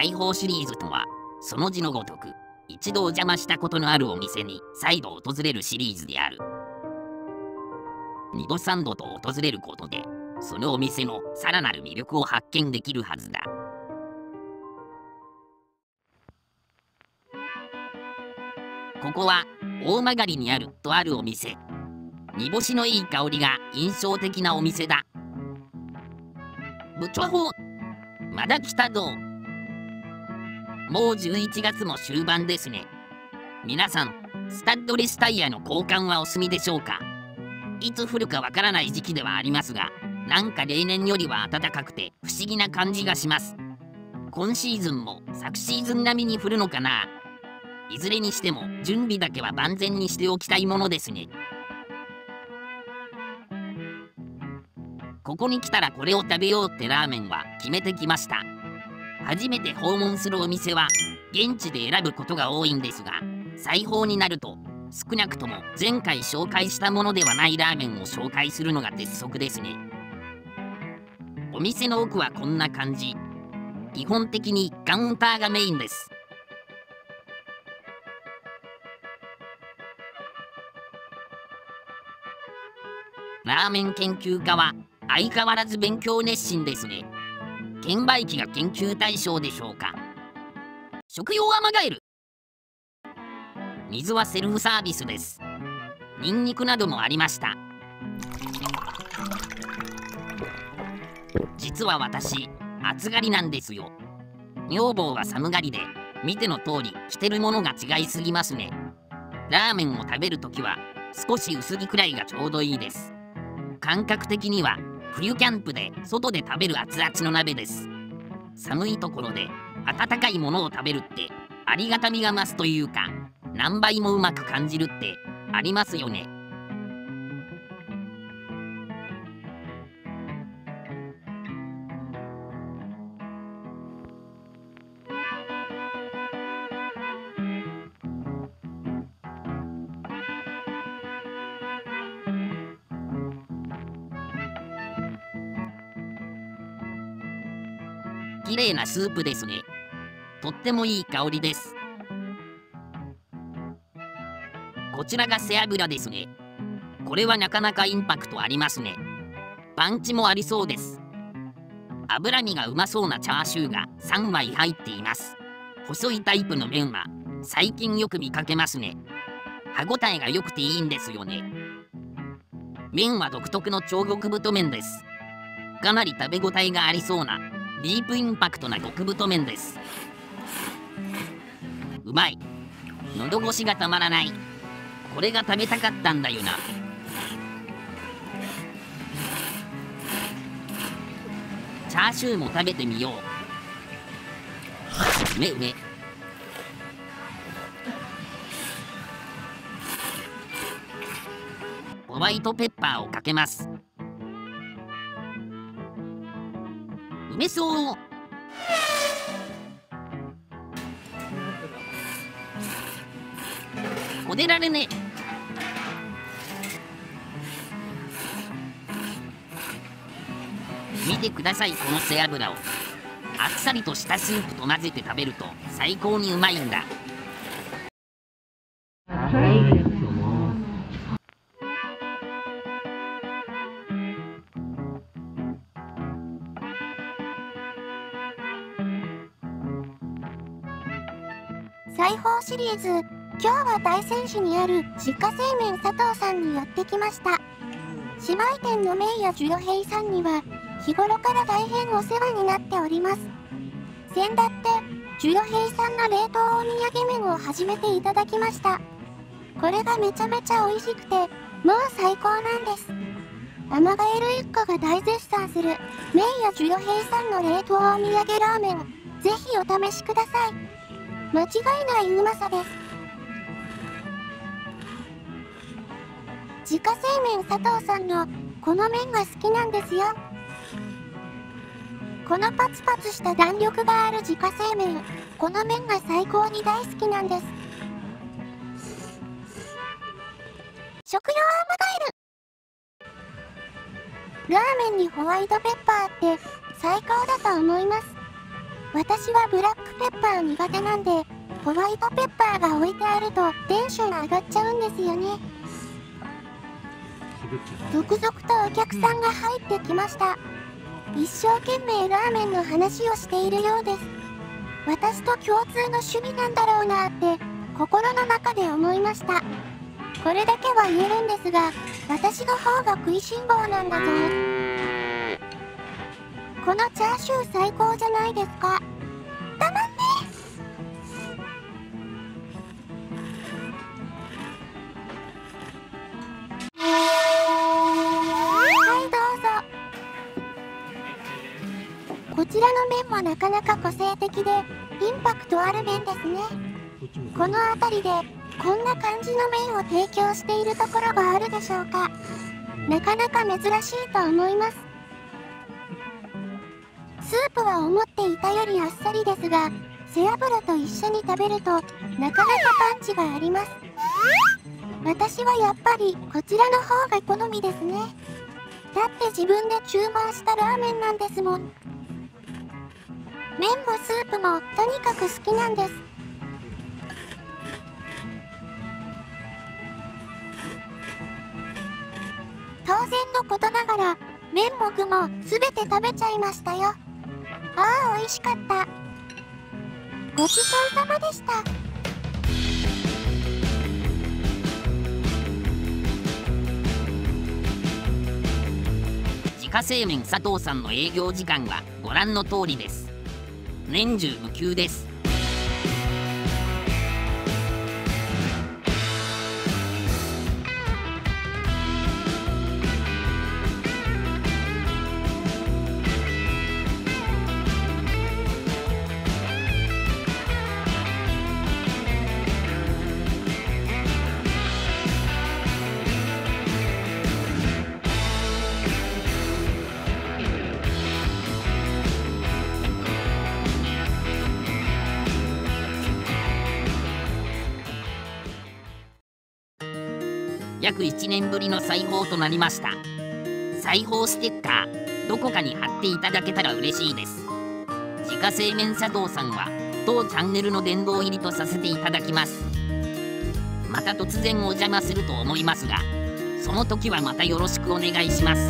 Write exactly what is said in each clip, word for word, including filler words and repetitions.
裁縫シリーズとは、その字のごとく、一度お邪魔したことのあるお店に再度訪れるシリーズである。二度三度と訪れることで、そのお店のさらなる魅力を発見できるはずだ。ここは大曲にあるとあるお店。煮干しのいい香りが印象的なお店だ。部長、まだ来たぞ。もうじゅういちがつも終盤ですね。皆さん、スタッドレスタイヤの交換はお済みでしょうか。いつ降るかわからない時期ではありますが、なんか例年よりは暖かくて不思議な感じがします。今シーズンも昨シーズン並みに降るのかな。いずれにしても準備だけは万全にしておきたいものですね。ここに来たらこれを食べようってラーメンは決めてきました。初めて訪問するお店は現地で選ぶことが多いんですが、裁縫になると少なくとも前回紹介したものではないラーメンを紹介するのが鉄則ですね。お店の奥はこんな感じ。基本的にカウンターがメインです。ラーメン研究家は相変わらず勉強熱心ですね。券売機が研究対象でしょうか。食用アマガエル。水はセルフサービスです。ニンニクなどもありました。実は私、暑がりなんですよ。女房は寒がりで、見ての通り着てるものが違いすぎますね。ラーメンを食べるときは少し薄着くらいがちょうどいいです。感覚的には冬キャンプで外で食べる熱々の鍋です。寒いところで温かいものを食べるってありがたみが増すというか、何倍もうまく感じるってありますよね。綺麗なスープですね。とってもいい香りです。こちらが背脂ですね。これはなかなかインパクトありますね。パンチもありそうです。脂身がうまそうなチャーシューがさんまい入っています。細いタイプの麺は最近よく見かけますね。歯ごたえが良くていいんですよね。麺は独特の超極太麺です。かなり食べ応えがありそうなディープインパクトな極太麺です。うまい。喉越しがたまらない。これが食べたかったんだよな。チャーシューも食べてみよう。うめうめ。ホワイトペッパーをかけます。うめそう。こねられね。見てください、この背脂を。あっさりとしたスープと混ぜて食べると最高にうまいんだ。 裁縫シリーズ、今日は大仙市にある自家製麺佐藤さんにやってきました。姉妹店の麺屋ジュロヘイさんには日頃から大変お世話になっております。先だってジュロヘイさんの冷凍お土産麺を初めていただきました。これがめちゃめちゃ美味しくてもう最高なんです。アマガエル一家が大絶賛する麺屋ジュロヘイさんの冷凍お土産ラーメン、ぜひお試しください。間違いないうまさです。自家製麺佐藤さんのこの麺が好きなんですよ。このパツパツした弾力がある自家製麺、この麺が最高に大好きなんです。食用アマガエル。ラーメンにホワイトペッパーって最高だと思います。 私はブラックペッパー苦手なんで、ホワイトペッパーが置いてあるとテンション上がっちゃうんですよね。続々とお客さんが入ってきました。一生懸命ラーメンの話をしているようです。私と共通の趣味なんだろうなって心の中で思いました。これだけは言えるんですが、私の方が食いしん坊なんだぞ。このチャーシュー最高じゃないですか。たまんね。はいどうぞ。こちらの麺もなかなか個性的でインパクトある麺ですね。この辺りでこんな感じの麺を提供しているところがあるでしょうか。なかなか珍しいと思います。スープは思っていたよりあっさりですが、背脂と一緒に食べるとなかなかパンチがあります。私はやっぱりこちらの方が好みですね。だって自分で注文したラーメンなんですもん。麺もスープもとにかく好きなんです。当然のことながら麺も具もすべて食べちゃいましたよ。ああ、美味しかった。ごちそうさまでした。 自家製麺佐藤さんの営業時間はご覧の通りです。年中無休です。約いちねんぶりの再訪となりました。再訪ステッカーどこかに貼っていただけたら嬉しいです。自家製麺佐藤さんは当チャンネルの殿堂入りとさせていただきます。また突然お邪魔すると思いますが、その時はまたよろしくお願いします。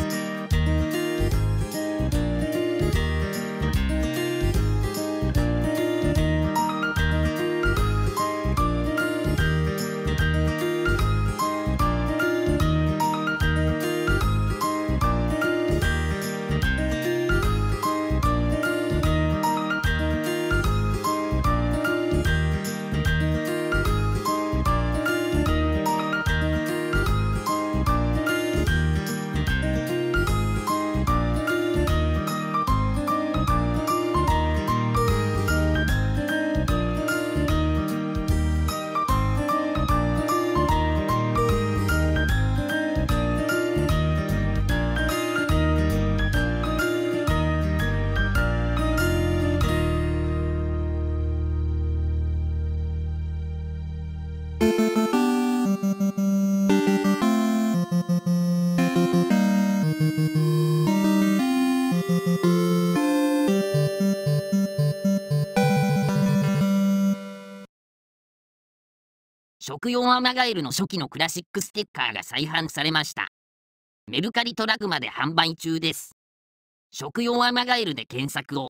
食用アマガエルの初期のクラシックステッカーが再販されました。メルカリトラグマで販売中です。食用アマガエルで検索を。